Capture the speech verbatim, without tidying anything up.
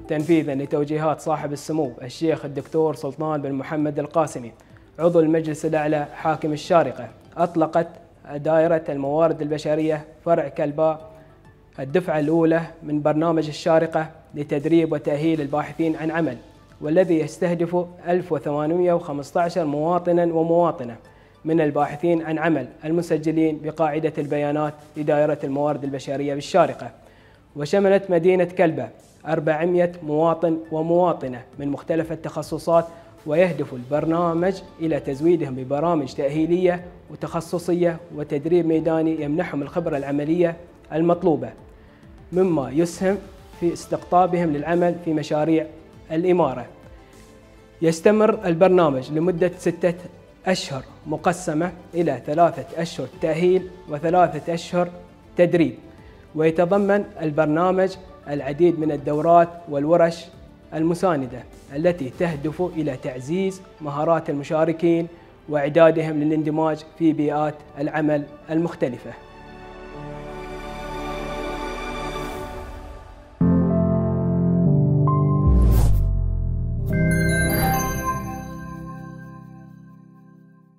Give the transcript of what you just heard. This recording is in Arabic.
تنفيذا لتوجيهات صاحب السمو الشيخ الدكتور سلطان بن محمد القاسمي عضو المجلس الأعلى حاكم الشارقة، أطلقت دائرة الموارد البشرية فرع كلباء الدفعة الأولى من برنامج الشارقة لتدريب وتأهيل الباحثين عن عمل، والذي يستهدف ألف وثمانمئة وخمسة عشر مواطنا ومواطنة من الباحثين عن عمل المسجلين بقاعدة البيانات لدائرة الموارد البشرية بالشارقة. وشملت مدينة كلباء أربعمئة مواطن ومواطنة من مختلف التخصصات، ويهدف البرنامج إلى تزويدهم ببرامج تأهيلية وتخصصية وتدريب ميداني يمنحهم الخبرة العملية المطلوبة، مما يسهم في استقطابهم للعمل في مشاريع الإمارة. يستمر البرنامج لمدة ستة أشهر مقسمة إلى ثلاثة أشهر تأهيل وثلاثة أشهر تدريب، ويتضمن البرنامج العديد من الدورات والورش المساندة التي تهدف إلى تعزيز مهارات المشاركين وإعدادهم للاندماج في بيئات العمل المختلفة.